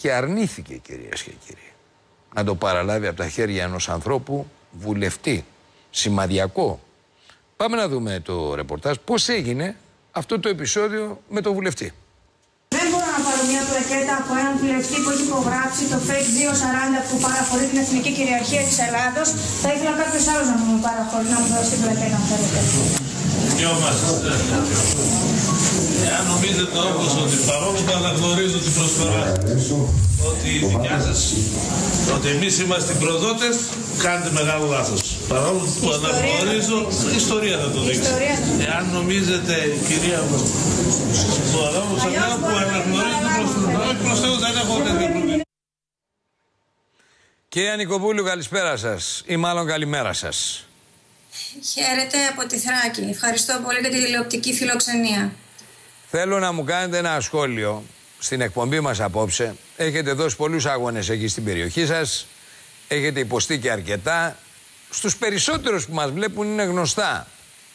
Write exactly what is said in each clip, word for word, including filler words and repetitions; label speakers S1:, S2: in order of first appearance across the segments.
S1: και αρνήθηκε, κυρίες και κύριοι, να το παραλάβει από τα χέρια ενός ανθρώπου βουλευτή, σημαδιακό. Πάμε να δούμε το ρεπορτάζ πώς έγινε αυτό το επεισόδιο με το βουλευτή.
S2: Δεν μπορώ να πάρω μια πλακέτα από έναν βουλευτή που έχει υπογράψει το ΦΕΚ διακόσια σαράντα που παραχωρεί την εθνική κυριαρχία της Ελλάδος. Θα ήθελα κάποιος άλλος να μου παραχωρεί, να μου δώσει την πλακέτα, αν θέλετε.
S3: Εάν νομίζετε όμως ότι παρόλο που αναγνωρίζω την προσφορά, ότι η δικιά σας, ότι εμείς είμαστε οι προδότες, κάνετε μεγάλο λάθος. Παρόλο που αναγνωρίζω, η ιστορία θα το δείξει. Εάν νομίζετε, κυρία μου, το αδάμο σαν που αναγνωρίζω την προσφορά, όχι προς Θεού δεν έχω τέτοιο πρόβλημα.
S1: Κύριε Νικοπούλου, καλησπέρα σας, ή μάλλον καλημέρα σας.
S2: Χαίρετε από τη Θράκη. Ευχαριστώ πολύ για τη τηλεοπτική φιλοξενία.
S1: Θέλω να μου κάνετε ένα σχόλιο στην εκπομπή μας απόψε. Έχετε δώσει πολλούς αγώνες εκεί στην περιοχή σας. Έχετε υποστεί και αρκετά. Στους περισσότερους που μας βλέπουν είναι γνωστά.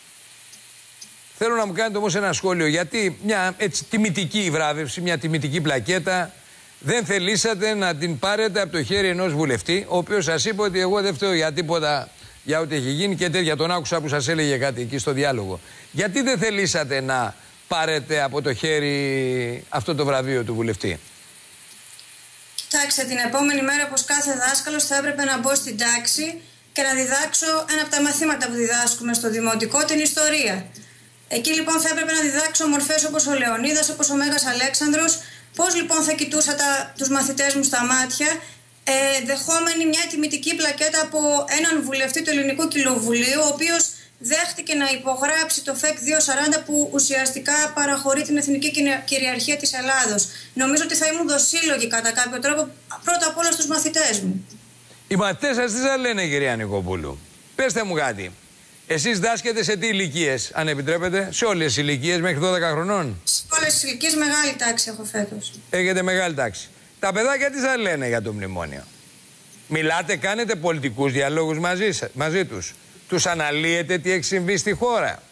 S1: Θέλω να μου κάνετε όμως ένα σχόλιο, γιατί μια έτσι τιμητική βράβευση, μια τιμητική πλακέτα, δεν θελήσατε να την πάρετε από το χέρι ενός βουλευτή, ο οποίος σας είπε ότι εγώ δεν φταίω για τίποτα, για ό,τι έχει γίνει και τέτοια. Τον άκουσα που σας έλεγε κάτι εκεί στο διάλογο. Γιατί δεν θελήσατε να πάρετε από το χέρι αυτό το βραβείο του βουλευτή?
S2: Κοιτάξτε, την επόμενη μέρα, όπως κάθε δάσκαλος, θα έπρεπε να μπω στην τάξη και να διδάξω ένα από τα μαθήματα που διδάσκουμε στο δημοτικό, την ιστορία. Εκεί λοιπόν θα έπρεπε να διδάξω μορφές όπως ο Λεωνίδας, όπως ο Μέγας Αλέξανδρος. Πώς λοιπόν θα κοιτούσα τα, τους μαθητές μου στα μάτια, ε, δεχόμενη μια τιμητική πλακέτα από έναν βουλευτή του Ελληνικού Κοινοβουλίου, ο οποίος δέχτηκε να υπογράψει το ΦΕΚ διακόσια σαράντα που ουσιαστικά παραχωρεί την εθνική κυριαρχία της Ελλάδος. Νομίζω ότι θα ήμουν δοσύλλογη κατά κάποιο τρόπο, πρώτα απ' όλα στους μαθητές μου.
S1: Οι μαθητές σας τι σας λένε, κυρία Νικοπούλου? Πέστε μου κάτι. Εσείς δάσκετε σε τι ηλικίες, αν επιτρέπετε? Σε όλες τις ηλικίες, μέχρι δώδεκα χρονών?
S2: Σε όλες τις ηλικίες, μεγάλη τάξη έχω φέτος.
S1: Έχετε μεγάλη τάξη. Τα παιδάκια τι σας λένε για το μνημόνιο? Μιλάτε, κάνετε πολιτικούς διαλόγους μαζί, μαζί τους? Τους αναλύετε τι έχει συμβεί στη χώρα?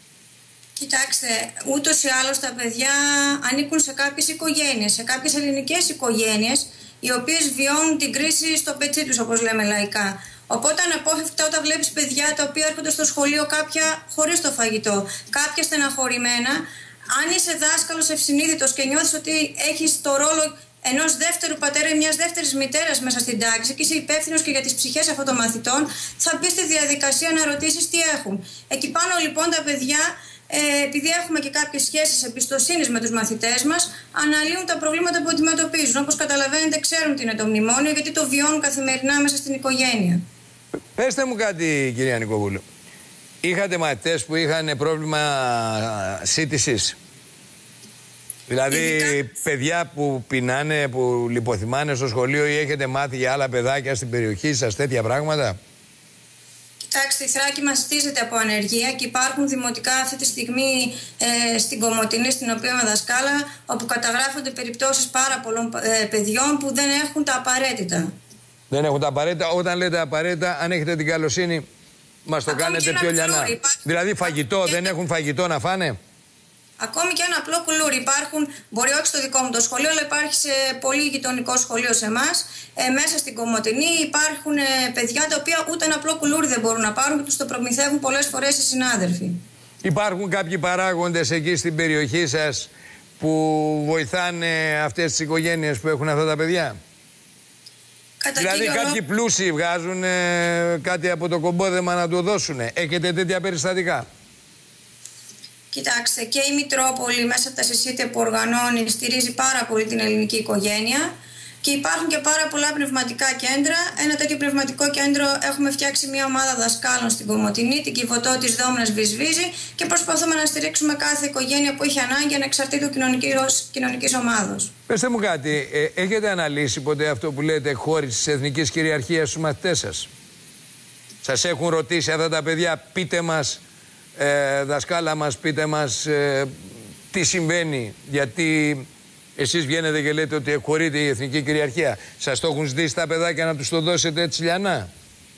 S2: Κοιτάξτε, ούτως ή άλλως τα παιδιά ανήκουν σε κάποιες οικογένειες, σε κάποιες ελληνικές οικογένειες, οι οποίες βιώνουν την κρίση στο πετσί τους, όπως λέμε λαϊκά. Οπότε αναπόφευκτα όταν βλέπεις παιδιά τα οποία έρχονται στο σχολείο, κάποια χωρίς το φαγητό, κάποια στεναχωρημένα, αν είσαι δάσκαλος ευσυνείδητος και νιώθεις ότι έχεις το ρόλο ενός δεύτερου πατέρα ή μιας δεύτερης μητέρας μέσα στην τάξη και είσαι υπεύθυνος και για τις ψυχές αυτών των μαθητών, θα μπεις στη διαδικασία να ρωτήσεις τι έχουν. Εκεί πάνω λοιπόν τα παιδιά, ε, επειδή έχουμε και κάποιες σχέσεις εμπιστοσύνης με τους μαθητές μας, αναλύουν τα προβλήματα που αντιμετωπίζουν. Όπως καταλαβαίνετε, ξέρουν τι είναι το μνημόνιο, γιατί το βιώνουν καθημερινά μέσα στην οικογένεια. Πέστε
S1: μου κάτι, κυρία Νικοπούλου. Είχατε μαθητές που είχαν πρόβλημα σύντησης? Δηλαδή, ειδικά παιδιά που πεινάνε, που λιποθυμάνε στο σχολείο, ή έχετε μάθει για άλλα παιδάκια στην περιοχή σας τέτοια πράγματα?
S2: Κοιτάξτε, η Θράκη μαστίζεται από ανεργία και υπάρχουν δημοτικά αυτή τη στιγμή ε, στην Κομοτηνή, στην οποία είμαι δασκάλα, όπου καταγράφονται περιπτώσεις πάρα πολλών ε, παιδιών που δεν έχουν τα απαραίτητα. Δεν έχουν τα απαραίτητα. Όταν λέτε απαραίτητα, αν έχετε την καλοσύνη, μας το Ακόμη κάνετε πιο λιανά. Δηλαδή, φαγητό, δεν έχουν φαγητό να φάνε? Ακόμη και ένα απλό κουλούρι. Υπάρχουν, μπορεί όχι στο δικό μου το σχολείο, αλλά υπάρχει σε πολύ γειτονικό σχολείο σε εμάς. Ε, μέσα στην Κομοτηνή υπάρχουν ε, παιδιά τα οποία ούτε ένα απλό κουλούρι δεν μπορούν να πάρουν και τους το προμηθεύουν πολλές φορές οι συνάδελφοι. Υπάρχουν κάποιοι παράγοντες εκεί στην περιοχή σας που βοηθάνε αυτές τις οικογένειες που έχουν αυτά τα παιδιά? Κατά δηλαδή κύριο... κάποιοι πλούσιοι βγάζουν ε, κάτι από το κομπόδεμα να του δώσουν. Έχετε τέτοια περιστατικά? Κοιτάξτε, και η Μητρόπολη μέσα από τα συσίτια που οργανώνει στηρίζει πάρα πολύ την ελληνική οικογένεια και υπάρχουν και πάρα πολλά πνευματικά κέντρα. Ένα τέτοιο πνευματικό κέντρο έχουμε φτιάξει μια ομάδα δασκάλων στην Κομοτηνή, την Κιβωτό της Δόμνας Βυσβίζη, και προσπαθούμε να στηρίξουμε κάθε οικογένεια που έχει ανάγκη ανεξαρτήτου κοινωνικής, κοινωνικής ομάδος. Πεςτε μου κάτι, ε, έχετε αναλύσει ποτέ αυτό που λέτε χώριση της εθνικής κυριαρχίας στους μαθητές σας? Σας έχουν ρωτήσει αυτά τα παιδιά, πείτε μας, Ε, δασκάλα μας, πείτε μας ε, τι συμβαίνει, γιατί εσείς βγαίνετε και λέτε ότι εκχωρείται η εθνική κυριαρχία. Σας το έχουν ζητήσει τα παιδάκια να τους το δώσετε έτσι λιανά?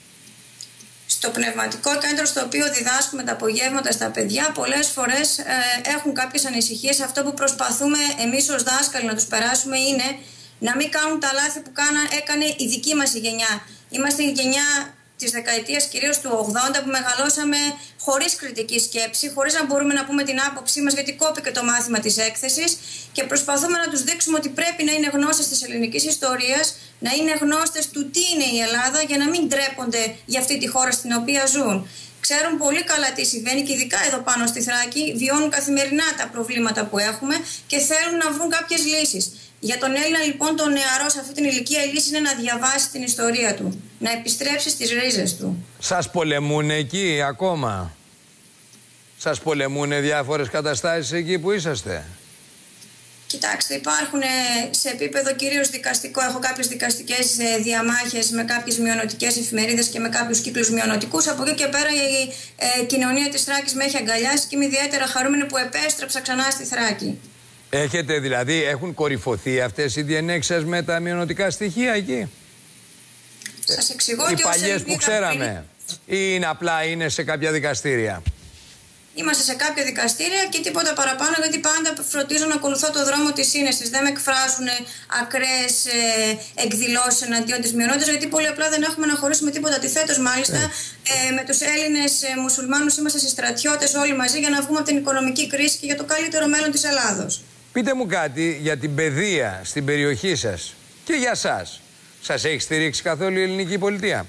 S2: Στο πνευματικό κέντρο στο οποίο διδάσκουμε τα απογεύματα στα παιδιά, πολλές φορές ε, έχουν κάποιες ανησυχίες. Αυτό που προσπαθούμε εμείς ως δάσκαλοι να τους περάσουμε είναι Να μην κάνουν τα λάθη που κάνα, έκανε η δική μας η γενιά. Είμαστε η γενιά της δεκαετίας κυρίως του ογδόντα που μεγαλώσαμε χωρίς κριτική σκέψη, χωρίς να μπορούμε να πούμε την άποψή μας, γιατί κόπηκε το μάθημα της έκθεσης, και προσπαθούμε να τους δείξουμε ότι πρέπει να είναι γνώστες της ελληνικής ιστορίας, να είναι γνώστες του τι είναι η Ελλάδα, για να μην ντρέπονται για αυτή τη χώρα στην οποία ζουν. Ξέρουν πολύ καλά τι συμβαίνει και ειδικά εδώ πάνω στη Θράκη βιώνουν καθημερινά τα προβλήματα που έχουμε και θέλουν να βρουν κάποιες λύσεις. Για τον Έλληνα λοιπόν τον νεαρό σε αυτή την ηλικία η λύση είναι να διαβάσει την ιστορία του, να επιστρέψει στις ρίζες του.
S1: Σας πολεμούν εκεί ακόμα? Σας πολεμούν διάφορες καταστάσεις εκεί που είσαστε?
S2: Κοιτάξτε, υπάρχουν σε επίπεδο κυρίως δικαστικό, έχω κάποιες δικαστικές διαμάχες με κάποιες μειονοτικές εφημερίδες και με κάποιους κύκλους μειονοτικούς. Από εκεί και πέρα η ε, κοινωνία της Θράκης με έχει αγκαλιάσει και είμαι ιδιαίτερα χαρούμενη που επέστρεψα ξανά στη Θράκη.
S1: Έχετε δηλαδή, έχουν κορυφωθεί αυτές οι διενέξεις με τα μειονοτικά στοιχεία εκεί?
S2: Σας εξηγώ
S1: οι
S2: ότι
S1: παλιές που ξέραμε πριν... ή είναι απλά είναι σε κάποια δικαστήρια?
S2: Είμαστε σε κάποια δικαστήρια και τίποτα παραπάνω, γιατί πάντα φροντίζω να ακολουθώ το δρόμο της σύνεσης. Δεν με εκφράζουν ε, εκδηλώσεις εναντίον της μειονότητας, γιατί πολύ απλά δεν έχουμε να χωρίσουμε τίποτα. Αντιθέτως, μάλιστα, ε, με τους Έλληνες ε, μουσουλμάνους είμαστε συστρατιώτες όλοι μαζί για να βγούμε από την οικονομική κρίση και για το καλύτερο μέλλον της Ελλάδος.
S1: Πείτε μου κάτι για την παιδεία στην περιοχή σας και για σας. Σας έχει στηρίξει καθόλου η ελληνική πολιτεία?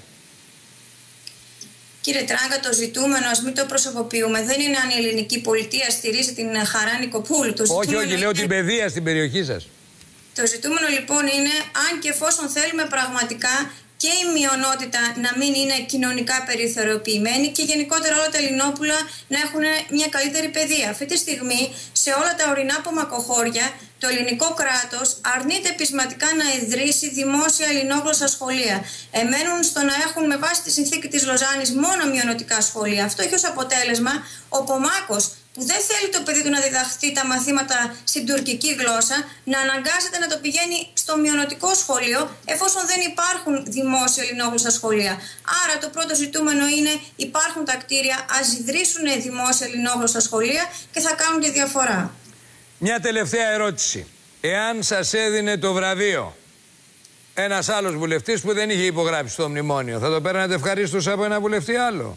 S2: Κύριε Τράγκα, το ζητούμενο, ας μην το προσωποποιούμε, δεν είναι αν η ελληνική πολιτεία στηρίζει την Χαρά Νικοπούλου. Το
S1: όχι, όχι,
S2: είναι...
S1: λέω την παιδεία στην περιοχή σας.
S2: Το ζητούμενο λοιπόν είναι αν και εφόσον θέλουμε πραγματικά και η μειονότητα να μην είναι κοινωνικά περιθωριοποιημένη και γενικότερα όλα τα Ελληνόπουλα να έχουν μια καλύτερη παιδεία. Αυτή τη στιγμή σε όλα τα ορεινά απομακοχώρια το ελληνικό κράτος αρνείται πεισματικά να ιδρύσει δημόσια ελληνόγλωσσα σχολεία. Εμένουν στο να έχουν με βάση τη συνθήκη της Λοζάνης μόνο μειονοτικά σχολεία. Αυτό έχει ως αποτέλεσμα ο Πομάκος, που δεν θέλει το παιδί του να διδαχθεί τα μαθήματα στην τουρκική γλώσσα, να αναγκάζεται να το πηγαίνει στο μειονοτικό σχολείο, εφόσον δεν υπάρχουν δημόσια ελληνόγλωσσα σχολεία. Άρα το πρώτο ζητούμενο είναι υπάρχουν τα κτίρια, ας ιδρύσουν δημόσια ελληνόγλωσσα σχολεία και θα κάνουν τη διαφορά.
S1: Μια τελευταία ερώτηση. Εάν σας έδινε το βραβείο ένας άλλος βουλευτής που δεν είχε υπογράψει το μνημόνιο, θα το παίρνατε ευχαρίστως από ένα βουλευτή άλλο?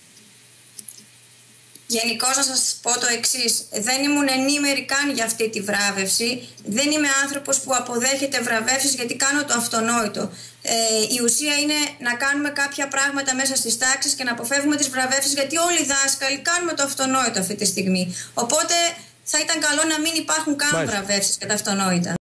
S2: Γενικώς να σας πω το εξής, δεν ήμουν ενήμερη καν για αυτή τη βράβευση, δεν είμαι άνθρωπος που αποδέχεται βραβεύσεις γιατί κάνω το αυτονόητο. Ε, η ουσία είναι να κάνουμε κάποια πράγματα μέσα στις τάξεις και να αποφεύγουμε τις βραβεύσεις, γιατί όλοι οι δάσκαλοι κάνουμε το αυτονόητο αυτή τη στιγμή. Οπότε θα ήταν καλό να μην υπάρχουν καν βραβεύσεις κατά αυτονόητα.